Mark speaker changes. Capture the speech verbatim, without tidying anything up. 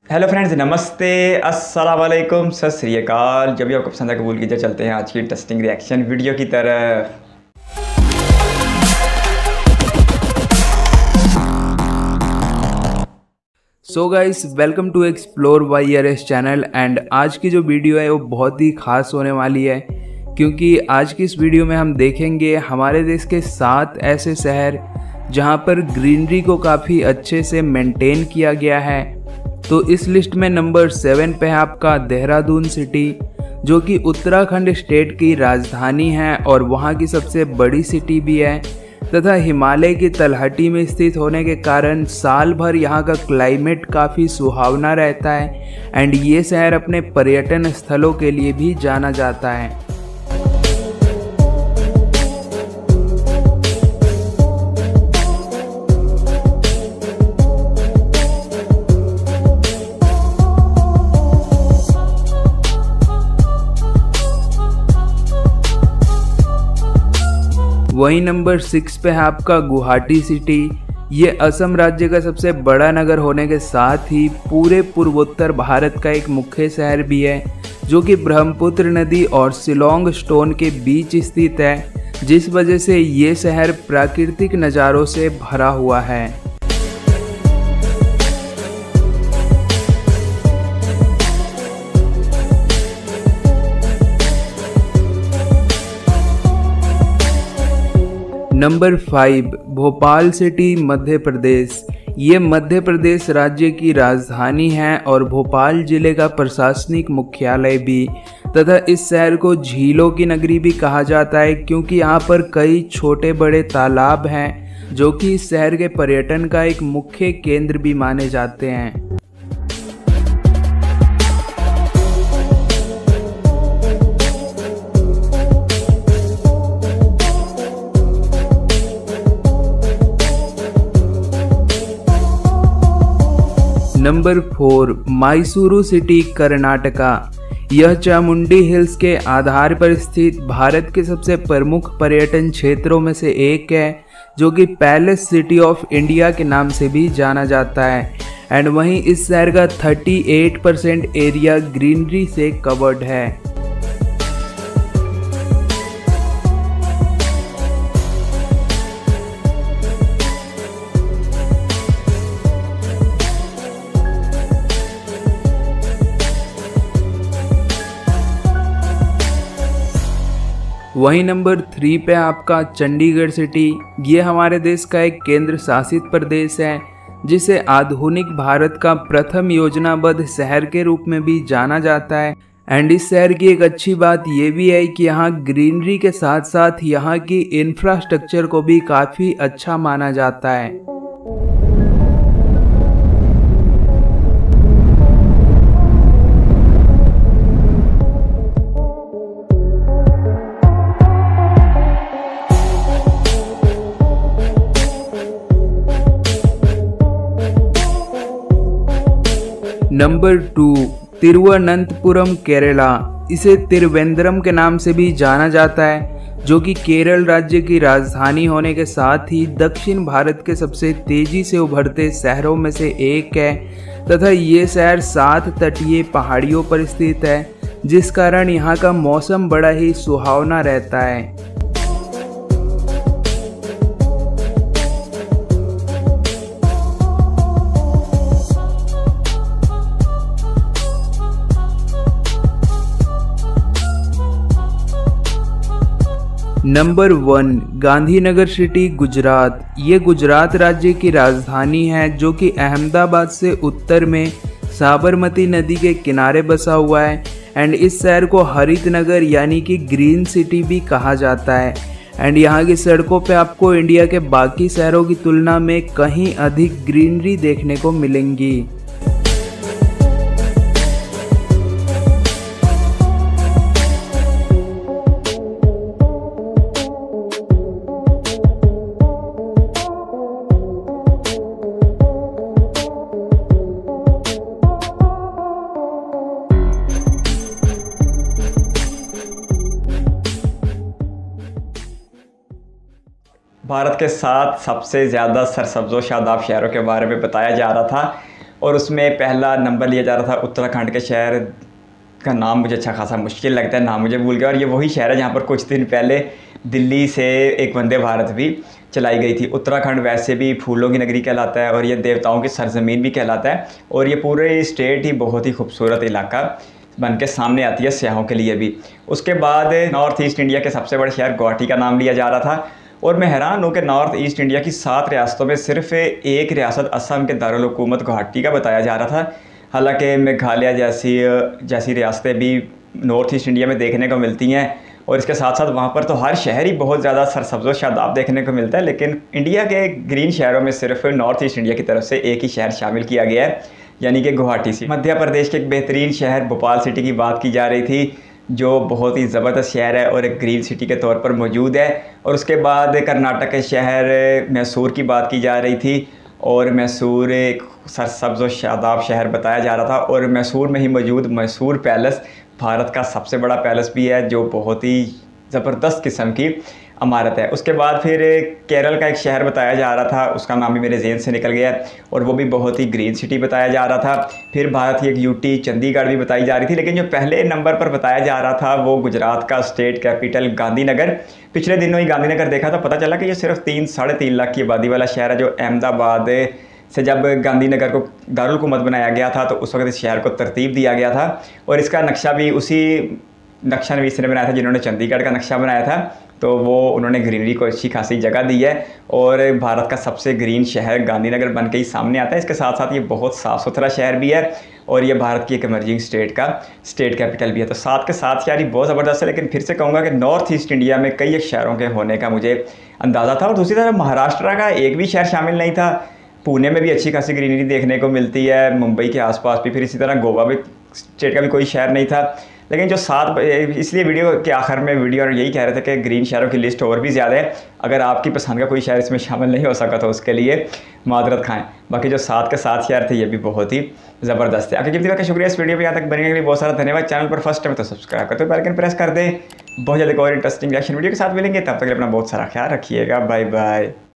Speaker 1: Hello friends, नमस्ते, अस्सलाम वालेकुम, सत श्री अकाल। जब भी आपको पसंद है कबूल कीजिए। चलते हैं आज की टेस्टिंग रिएक्शन वीडियो की तरफ।
Speaker 2: So guys, welcome to explore Y R S channel. And आज की जो वीडियो है वो बहुत ही खास होने वाली है, क्योंकि आज की इस वीडियो में हम देखेंगे हमारे देश के सात ऐसे शहर जहां पर ग्रीनरी को काफ़ी अच्छे से मेंटेन किया गया है। तो इस लिस्ट में नंबर सेवन पे है आपका देहरादून सिटी, जो कि उत्तराखंड स्टेट की राजधानी है और वहाँ की सबसे बड़ी सिटी भी है, तथा हिमालय की तलहटी में स्थित होने के कारण साल भर यहाँ का क्लाइमेट काफ़ी सुहावना रहता है। एंड ये शहर अपने पर्यटन स्थलों के लिए भी जाना जाता है। वही नंबर सिक्स पे है आपका गुवाहाटी सिटी। ये असम राज्य का सबसे बड़ा नगर होने के साथ ही पूरे पूर्वोत्तर भारत का एक मुख्य शहर भी है, जो कि ब्रह्मपुत्र नदी और शिलोंग स्टोन के बीच स्थित है, जिस वजह से ये शहर प्राकृतिक नज़ारों से भरा हुआ है। Number five, Bhopal city, Madhya Pradesh. ये मध्य प्रदेश राज्य की राजधानी है और भोपाल जिले का प्रशासनिक मुख्यालय भी, तथा इस शहर को झीलों की नगरी भी कहा जाता है, क्योंकि यहाँ पर कई छोटे बड़े तालाब हैं जो कि इस शहर के पर्यटन का एक मुख्य केंद्र भी माने जाते हैं। Number four, Mysuru city, Karnataka. यह चामुंडी हिल्स के आधार पर स्थित भारत के सबसे प्रमुख पर्यटन क्षेत्रों में से एक है, जो कि पैलेस सिटी ऑफ इंडिया के नाम से भी जाना जाता है। एंड वहीं इस शहर का अड़तीस परसेंट एरिया ग्रीनरी से कवर्ड है। वही नंबर थ्री पे आपका चंडीगढ़ सिटी। ये हमारे देश का एक केंद्र शासित प्रदेश है, जिसे आधुनिक भारत का प्रथम योजनाबद्ध शहर के रूप में भी जाना जाता है। एंड इस शहर की एक अच्छी बात ये भी है कि यहाँ ग्रीनरी के साथ साथ यहाँ की इंफ्रास्ट्रक्चर को भी काफ़ी अच्छा माना जाता है। Number two, Thiruvananthapuram, Kerala. इसे तिरुवेंद्रम के नाम से भी जाना जाता है, जो कि केरल राज्य की राजधानी होने के साथ ही दक्षिण भारत के सबसे तेजी से उभरते शहरों में से एक है, तथा ये शहर सात तटीय पहाड़ियों पर स्थित है, जिस कारण यहाँ का मौसम बड़ा ही सुहावना रहता है। Number one, Gandhinagar city, Gujarat. ये गुजरात राज्य की राजधानी है, जो कि अहमदाबाद से उत्तर में साबरमती नदी के किनारे बसा हुआ है। एंड इस शहर को हरित नगर यानी कि ग्रीन सिटी भी कहा जाता है। एंड यहाँ की सड़कों पे आपको इंडिया के बाकी शहरों की तुलना में कहीं अधिक ग्रीनरी देखने को मिलेंगी।
Speaker 1: भारत के सात सबसे ज़्यादा सरसब्ज़ो शादाब शहरों के बारे में बताया जा रहा था। और उसमें पहला नंबर लिया जा रहा था उत्तराखंड के शहर का नाम मुझे अच्छा खासा मुश्किल लगता है, नाम मुझे भूल गया। और ये वही शहर है जहाँ पर कुछ दिन पहले दिल्ली से एक वंदे भारत भी चलाई गई थी। उत्तराखंड वैसे भी फूलों की नगरी कहलाता है और ये देवताओं की सरजमीन भी कहलाता है। और ये पूरे स्टेट ही बहुत ही खूबसूरत इलाका बन के सामने आती है सियाहों के लिए भी। उसके बाद नॉर्थ ईस्ट इंडिया के सबसे बड़े शहर गुवाहाटी का नाम लिया जा रहा था। और मैं हैरान हूँ कि नॉर्थ ईस्ट इंडिया की सात रियासतों में सिर्फ एक रियासत असम के दारुल हुकूमत गुवाहाटी का बताया जा रहा था। हालांकि मेघालय जैसी जैसी रियासतें भी नॉर्थ ईस्ट इंडिया में देखने को मिलती हैं और इसके साथ साथ वहाँ पर तो हर शहर ही बहुत ज़्यादा सरसब्ज़ व शादाब देखने को मिलता है। लेकिन इंडिया के ग्रीन शहरों में सिर्फ नॉर्थ ईस्ट इंडिया की तरफ से एक ही शहर शामिल किया गया है, यानी कि गुवाहाटी से। मध्य प्रदेश के एक बेहतरीन शहर भोपाल सिटी की बात की जा रही थी, जो बहुत ही ज़बरदस्त शहर है और एक ग्रीन सिटी के तौर पर मौजूद है। और उसके बाद कर्नाटक के शहर मैसूर की बात की जा रही थी और मैसूर एक सरसब्ज़ व शादाब शहर बताया जा रहा था। और मैसूर में ही मौजूद मैसूर पैलेस भारत का सबसे बड़ा पैलेस भी है, जो बहुत ही ज़बरदस्त किस्म की इमारत है। उसके बाद फिर केरल का एक शहर बताया जा रहा था, उसका नाम भी मेरे जहन से निकल गया और वो भी बहुत ही ग्रीन सिटी बताया जा रहा था। फिर भारत की एक यूटी चंडीगढ़ भी बताई जा रही थी। लेकिन जो पहले नंबर पर बताया जा रहा था वो गुजरात का स्टेट कैपिटल गांधीनगर। पिछले दिनों ही गांधीनगर देखा तो पता चला कि ये सिर्फ तीन साढ़े तीन लाख की आबादी वाला शहर है, जो अहमदाबाद से जब गांधीनगर को दारुल हुकूमत बनाया गया था तो उस वक्त इस शहर को तरतीब दिया गया था। और इसका नक्शा भी उसी नक्शा नवीस ने बनाया था जिन्होंने चंडीगढ़ का नक्शा बनाया था। तो वो उन्होंने ग्रीनरी को अच्छी खासी जगह दी है और भारत का सबसे ग्रीन शहर गांधीनगर बन के ही सामने आता है। इसके साथ साथ ये बहुत साफ़ सुथरा शहर भी है और ये भारत की एक इमर्जिंग स्टेट का स्टेट कैपिटल भी है। तो साथ के साथ यार ये बहुत ज़बरदस्त है। लेकिन फिर से कहूँगा कि नॉर्थ ईस्ट इंडिया में कई एक शहरों के होने का मुझे अंदाज़ा था। और दूसरी तरफ महाराष्ट्र का एक भी शहर शामिल नहीं था। पुणे में भी अच्छी खासी ग्रीनरी देखने को मिलती है, मुंबई के आसपास भी, फिर इसी तरह गोवा भी स्टेट का भी कोई शहर नहीं था। लेकिन जो सात, इसलिए वीडियो के आखिर में वीडियो और यही कह रहे थे कि ग्रीन शहरों की लिस्ट और भी ज़्यादा है। अगर आपकी पसंद का कोई शहर इसमें शामिल नहीं हो सका तो उसके लिए मादरत खाएं। बाकी जो सात के सात शहर थे ये भी बहुत ही ज़बरदस्त है। आपके कीमती वक्त का शुक्रिया इस वीडियो पर यहाँ तक बनने के लिए बहुत सारा धन्यवाद। चैनल पर फर्स्ट टाइम तो सब्सक्राइब करते हो, बेल आइकन प्रेस कर दें। बहुत जल्द एक और इंटरेस्टिंग रिएक्शन वीडियो के साथ मिलेंगे, तब तक अपना बहुत सारा ख्याल रखिएगा। Bye bye.